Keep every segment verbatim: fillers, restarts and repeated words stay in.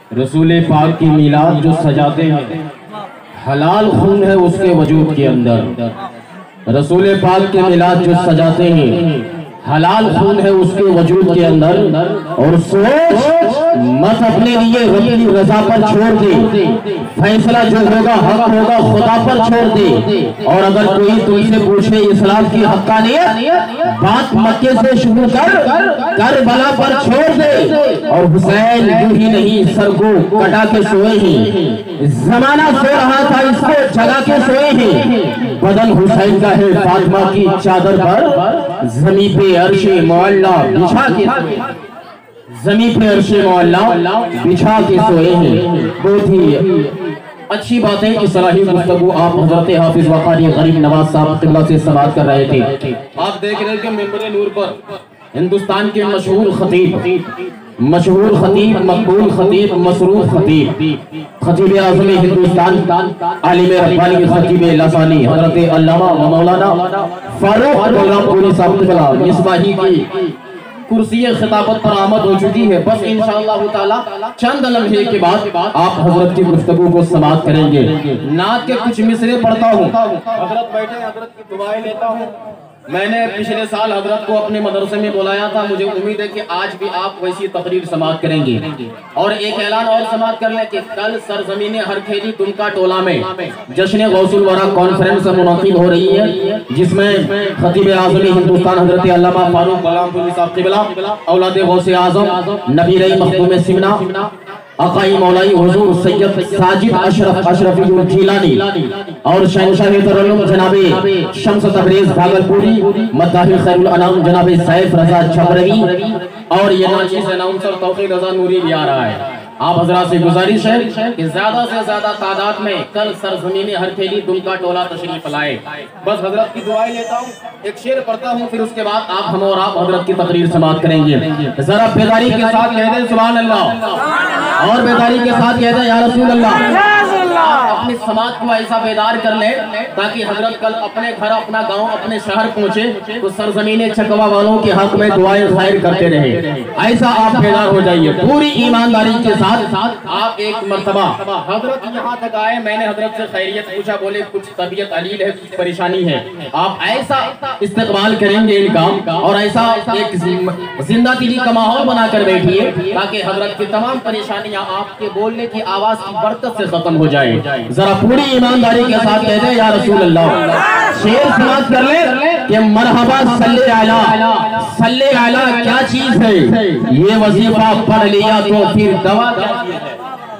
رسول پاک کی میلاد جو سجاتے ہیں حلال خون ہے اس کے وجود کے اندر، رسول پاک کی میلاد جو سجاتے ہیں حلال خون ہے اس کے وجود کے اندر، اور سوچ مت اپنے لیے رب کی رضا پر چھوڑ دے، فیصلہ جو ہوگا حق ہوگا خدا پر چھوڑ دے۔ اور اگر کوئی تم سے پوچھے اسلام کی حقانیت، بات مکے سے شروع کر کربلا پر چھوڑ دے۔ اور حسین یوں ہی نہیں سر کو کٹا کے سوئے ہیں، زمانہ سو رہا تھا اس کو جگا کے سوئے ہیں، بدن حسین کا ہے فاطمہ کی چادر پر زمین پہ عرش معلا بچھا کے سوئے، زمین پہ عرش معلا بچھا کے سوئے ہیں۔ بہت ہی اچھی بات ہے کہ صلاحی گفتگو آپ حضرت حافظ وقاری غریب نواز صاحب قبلہ سے سماعت کر رہے تھے۔ آپ دیکھ رہے کہ ممبر نور پر ہندوستان کے مشہور خطیب مشہور خطیب مقبول خطیب مصروف خطیب خطیب اعظم ہندوستان عالم ربانی خطیب لسانی حضرت علامہ مولانا فاروق غلام پوری صاحب قبلہ مصباحی کی کرسی خطابت پر آمد ہو چکی ہے۔ بس انشاءاللہ تعالی چند لمحے کے بعد آپ حضرت کی گفتگو کو سماعت کریں گے۔ نعت کے کچھ مصرے پڑھتا ہوں، حضرت بیٹھے، حضرت کی دعائیں لیتا ہوں۔ میں نے پچھلے سال حضرت کو اپنے مدرسے میں بلایا تھا، مجھے امید ہے کہ آج بھی آپ ویسی تقریر سماعت کریں گے۔ اور ایک اعلان اور سماعت کر لیں کہ کل سرزمین ہر کھیلی دمکا ٹولہ میں جشن غوث الورا کانفرنس منعقد ہو رہی ہے، جس میں خطیب اعظم ہندوستان حضرت علامہ فاروق غلام پوری صاحب قبلہ، اولاد غوث اعظم نبی رئی مخدوم سمنا آقائی مولائی حضور سید ساجد اشرف اشرفی الجیلانی اور شہنشاہ ترنم جناب شمس تبریز بھاگلپوری، مداحی خیر الانام جناب سیف رضا چھبروی، اور یہ ناچیز اناؤنسر توفیق رضا نوری بھی آ رہا ہے۔ آپ حضرات سے گزارش ہے کہ زیادہ سے زیادہ تعداد میں کل سرزمین ہر کھیلی دمکا ٹولہ تشریف لائے۔ بس حضرت کی دعائیں لیتا ہوں، ایک شعر پڑھتا ہوں، پھر اس کے بعد آپ ہم اور آپ حضرت کی تقریر سماعت کریں گے۔ ذرا بیداری کے ساتھ کہہ دیں سبحان اللہ، اور بیداری کے ساتھ کہہ دیں یا رسول اللہ۔ اپنی سماعت کو ایسا بیدار کر لیں تاکہ حضرت کل اپنے گھر، اپنا گاؤں، اپنے شہر پہنچے تو سرزمین چکوا والوں کے حق میں دعائیں خیر کرتے رہے۔ ایسا آپ بیدار ہو جائیے پوری ایمانداری کے ساتھ۔ آپ ایک مرتبہ حضرت یہاں تک آئے، میں نے حضرت سے خیریت پوچھا، بولے کچھ طبیعت علیل ہے، کچھ پریشانی ہے۔ آپ ایسا استقبال کریں گے ان کا اور ایسا ایک زندہ دلی کا ماحول بنا کر بیٹھیے تاکہ حضرت کی تمام پریشانیاں آپ کے بولنے کی آواز کی برکت سے ختم ہو جائے۔ ذرا پوری ایمانداری کے ساتھ کہہ دیں یا رسول اللہ۔ شعر سماعت کر لیں کہ مرحبا صلی علی صلی علی کیا چیز ہے، یہ وظیفہ پڑھ لیا تو پھر دوا کیا چیز ہے۔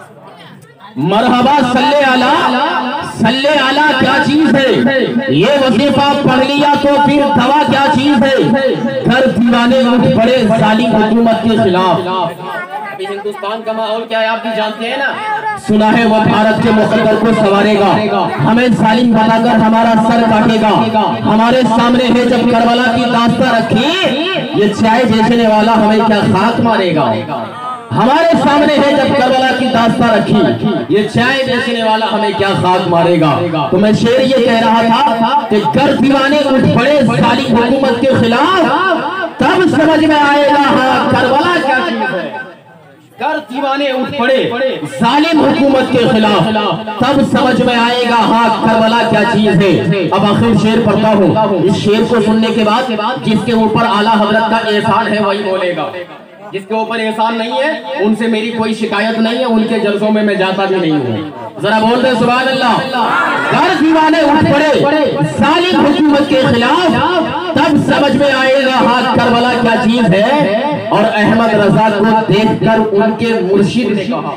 مرحبا صلی علی صلی علی کیا چیز ہے، یہ وظیفہ پڑھ لیا تو پھر دوا کیا چیز ہے۔ گھر دیوانے اٹھ پڑے ظالم حکومت کے خلاف۔ ابھی ہندوستان کا ماحول کیا ہے آپ بھی جانتے ہیں نا، سنا ہے وہ بھارت کے مقدر کو سوارے گا، ہمیں ظالم بتا کر ہمارا سر کاٹے گا۔ ہمارے سامنے ہے جب کربلا کی داستان رکھی، یہ چائے بیچنے والا ہمیں کیا خاک مارے گا۔ ہمارے سامنے ہے جب کربلا کی داستان رکھی، یہ چائے بیچنے والا ہمیں کیا خاک مارے گا۔ تو میں شعر یہ کہہ رہا تھا کہ گر دیوانے اٹھ پڑے ظالم حکومت کے خلاف، تب سمجھ میں آئے گا ہاں کربلا کیا چیز ہے۔ گر دیوانے اٹھ پڑے ظالم حکومت کے خلاف، تب سمجھ میں آئے گا ہاں کربلا کیا چیز ہے۔ اب آخر شعر پڑھتا ہوں، اس شعر کو سننے کے بعد جس کے اوپر اعلیٰ حضرت کا احسان ہے وہی بولے گا، جس کے اوپر احسان نہیں ہے ان سے میری کوئی شکایت نہیں ہے، ان کے جلسوں میں میں جاتا بھی نہیں ہوں۔ ذرا بول دیں سبحان اللہ۔ گر دیوانے اٹھ پڑے ظالم حکومت کے خلاف، تب سمجھ میں آئے گا ہاں کربلا کیا چیز ہے۔ اور احمد رضا کو دیکھ کر ان کے مرشد نے کہا،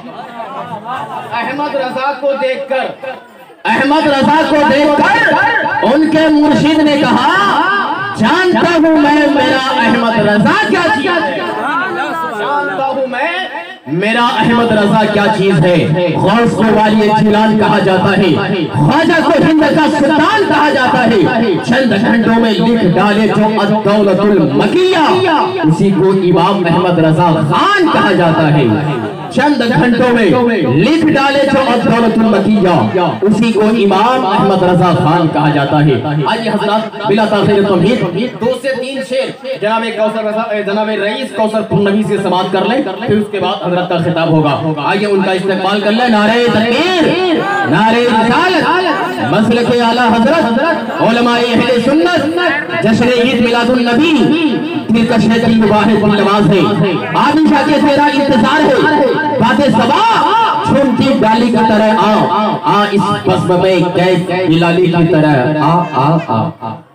احمد رضا کو دیکھ کر احمد رضا کو دیکھ کر ان کے مرشد نے کہا، جانتا ہوں میں میرا احمد رضا کیا چیز ہے، جانتا ہوں میں میرا احمد رضا کیا چیز ہے۔ غوث کو والی جیلان کہا جاتا ہے، خواجہ کو ہند کا سلطان کہا جاتا ہے، چند گھنٹوں میں لکھ ڈالے جو الدولت المکیہ، اسی کو امام احمد رضا خان کہا جاتا ہے۔ چند گھنٹوں میں لکھ ڈالے جو الدولۃ المکیہ، اسی کو امام احمد رضا خان کہا جاتا ہے۔ آئیے حضرات بلا تاخیر تمہید دو سے تین شعر جناب کوثر رضا جناب رئیس کوثر پرنوی سے سماعت کر لیں، پھر اس کے بعد حضرت کا خطاب ہوگا۔ آئیے ان کا استقبال کر لیں۔ نعرہ تکبیر، نعرہ رسالت، مسلک اعلیٰ حضرت علماء اہل سنت، جشن عید میلاد النبی تلکش ہے کی مباحث کی نماز ہے، آدھشہ کے تیرا انتظار ہے، بات صبا چھوٹی ڈالی کی طرح آ آ اس بسم میں کیف بلالی کی طرح آ آ آ